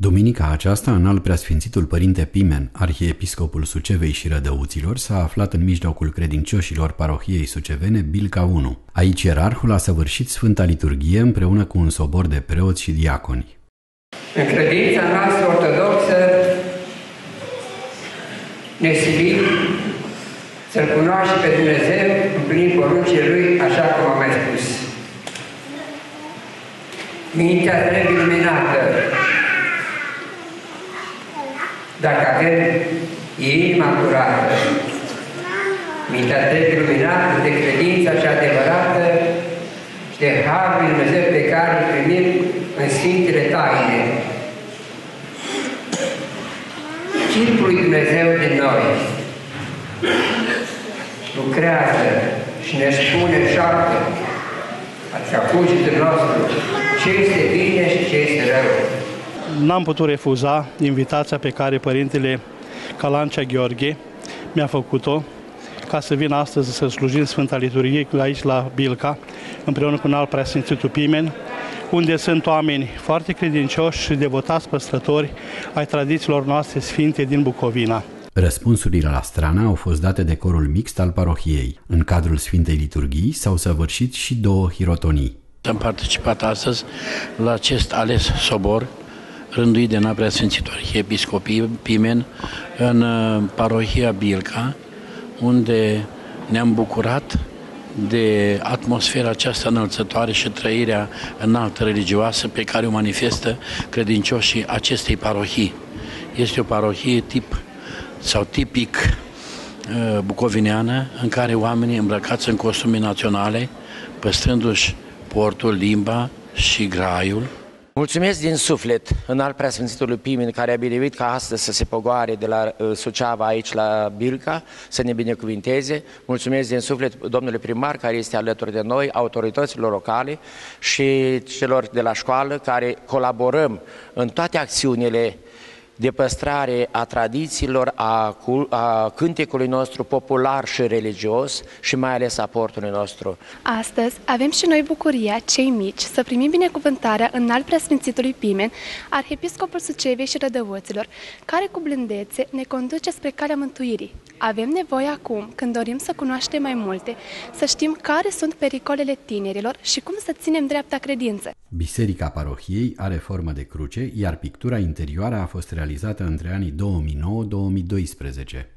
Duminica aceasta, Înalt Preasfințitul Părinte Pimen, arhiepiscopul Sucevei și Rădăuților, s-a aflat în mijlocul credincioșilor parohiei sucevene Bilca 1. Aici ierarhul a săvârșit Sfânta Liturghie împreună cu un sobor de preoți și diaconi. În credința noastră ortodoxă ne silim să-L cunoaște pe Dumnezeu împlinind poruncile Lui, așa cum am mai spus. Mintea trebuie luminată. Dacă avem inima curată, mintea trebuie luminată de credința cea adevărată și de Harul lui Dumnezeu pe care îl primim în Sfintele Taine. Chipul lui Dumnezeu din noi lucrează și ne spune șapte ați cugetul nostru ce este bine și ce este rău. N-am putut refuza invitația pe care Părintele Calancea Gheorghe mi-a făcut-o ca să vin astăzi să slujim Sfânta Liturghie aici la Bilca, împreună cu Înalt Preasfințitul Pimen, unde sunt oameni foarte credincioși și devotați păstrători ai tradițiilor noastre sfinte din Bucovina. Răspunsurile la strana au fost date de corul mixt al parohiei. În cadrul Sfintei Liturghii s-au săvârșit și 2 hirotonii. Am participat astăzi la acest ales sobor rânduit de Înalt Preasfințitul Arhiepiscop Pimen în parohia Bilca, unde ne-am bucurat de atmosfera aceasta înălțătoare și trăirea înaltă religioasă pe care o manifestă credincioșii acestei parohii. Este o parohie tipic bucovineană, în care oamenii îmbrăcați în costume naționale, păstrându-și portul, limba și graiul. Mulțumesc din suflet Înalt Preasfințitului Pimen, care a binevoit ca astăzi să se pogoare de la Suceava aici la Bilca, să ne binecuvinteze. Mulțumesc din suflet domnului primar care este alături de noi, autorităților locale și celor de la școală care colaborăm în toate acțiunile de păstrare a tradițiilor, a cântecului nostru popular și religios și mai ales a portului nostru. Astăzi avem și noi bucuria, cei mici, să primim binecuvântarea Înalt Preasfințitului Pimen, arhiepiscopul Sucevei și Rădăuților, care cu blândețe ne conduce spre calea mântuirii. Avem nevoie acum, când dorim să cunoaștem mai multe, să știm care sunt pericolele tinerilor și cum să ținem dreapta credință. Biserica parohiei are formă de cruce, iar pictura interioară a fost realizată între anii 2009-2012.